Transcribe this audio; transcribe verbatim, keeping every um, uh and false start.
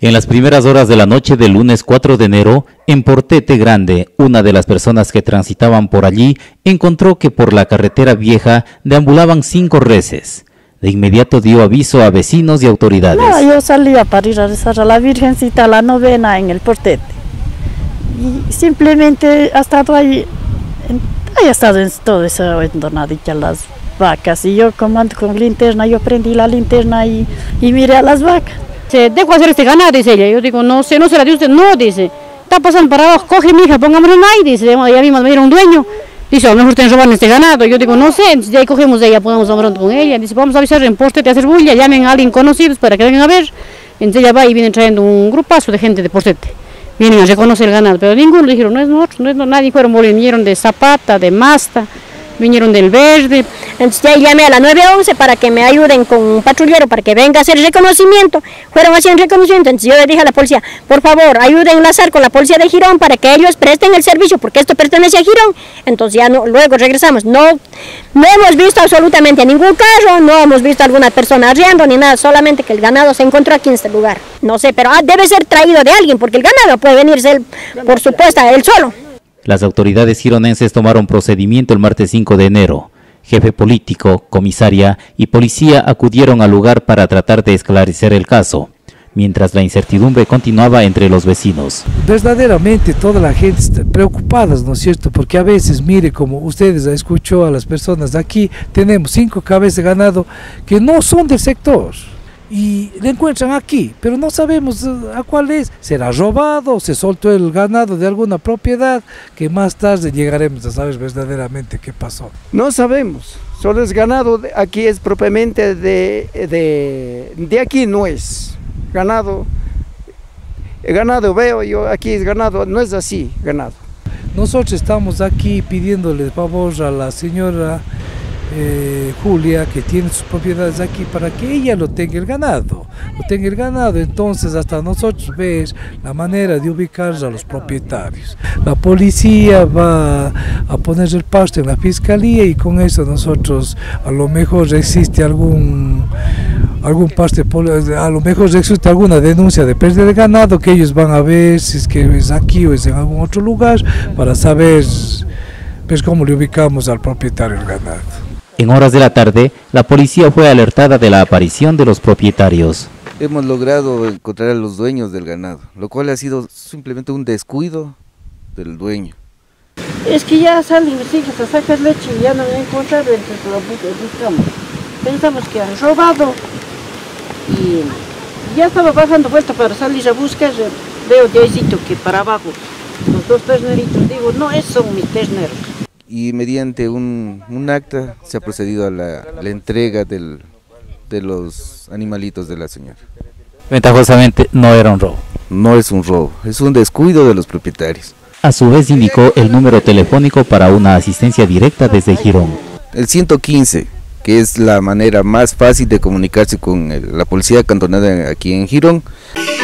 En las primeras horas de la noche del lunes cuatro de enero, en Portete Grande, una de las personas que transitaban por allí encontró que por la carretera vieja deambulaban cinco reses. De inmediato dio aviso a vecinos y autoridades. No, yo salía para ir a rezar a la Virgencita, la novena en el Portete. Y simplemente ha estado ahí, ha estado en todo eso, endonadita las vacas. Y yo como ando con linterna, yo prendí la linterna y, y miré a las vacas. Dejo hacer este ganado, dice ella. Yo digo, no sé, no será de usted. No, dice, está pasando para abajo, coge mi hija, pongámoslo ahí, dice, ya mismo me dieron un dueño. Dice, a lo mejor te roban este ganado. Yo digo, no sé, de ahí cogemos de ella, podemos hablar con ella. Dice, vamos a avisar en Portete a hacer bulla, llamen a alguien conocido para que vengan a ver. Entonces ella va y viene trayendo un grupazo de gente de Portete. Vienen a reconocer el ganado, pero ninguno le dijeron, no es nosotros, no es no, nadie, fueron, vinieron de Zapata, de Masta, vinieron del Verde. Entonces ya llamé a la nueve once para que me ayuden con un patrullero para que venga a hacer reconocimiento. Fueron haciendo reconocimiento, entonces yo le dije a la policía, por favor, ayuden a enlazar con la policía de Girón para que ellos presten el servicio, porque esto pertenece a Girón. Entonces ya no, luego regresamos. No, no hemos visto absolutamente ningún carro, no hemos visto a alguna persona arriando ni nada, solamente que el ganado se encontró aquí en este lugar. No sé, pero ah, debe ser traído de alguien, porque el ganado puede venirse él, por supuesto, él solo. Las autoridades gironenses tomaron procedimiento el martes cinco de enero. Jefe político, comisaria y policía acudieron al lugar para tratar de esclarecer el caso, mientras la incertidumbre continuaba entre los vecinos. Verdaderamente toda la gente está preocupada, ¿no es cierto? Porque a veces, mire, como ustedes escuchó a las personas de aquí, tenemos cinco cabezas de ganado que no son del sector. Y le encuentran aquí, pero no sabemos a cuál es. ¿Será robado? ¿Se soltó el ganado de alguna propiedad? Que más tarde llegaremos a saber verdaderamente qué pasó. No sabemos, solo es ganado, aquí es propiamente de, de, de aquí no es ganado. El ganado veo yo, aquí es ganado, no es así, ganado. Nosotros estamos aquí pidiéndole favor a la señora Eh, Julia, que tiene sus propiedades aquí, para que ella lo tenga el ganado, lo tenga el ganado, entonces hasta nosotros ver la manera de ubicar a los propietarios. La policía va a poner el pasto en la fiscalía y con eso nosotros a lo mejor existe algún algún parte, a lo mejor existe alguna denuncia de pérdida de ganado que ellos van a ver si es que es aquí o es en algún otro lugar para saber pues, cómo le ubicamos al propietario del ganado. En horas de la tarde, la policía fue alertada de la aparición de los propietarios. Hemos logrado encontrar a los dueños del ganado, lo cual ha sido simplemente un descuido del dueño. Es que ya salen mis hijas a sacar leche y ya no me encontraron, entonces lo buscamos. Pensamos que han robado y ya estaba bajando vuelta para salir a buscar, veo de ahícito que para abajo, los dos terneritos, digo, no, esos son mis terneros. Y mediante un, un acta se ha procedido a la, la entrega del, de los animalitos de la señora. Ventajosamente no era un robo. No es un robo, es un descuido de los propietarios. A su vez indicó el número telefónico para una asistencia directa desde Girón. El ciento quince, que es la manera más fácil de comunicarse con el, la policía cantonal aquí en Girón.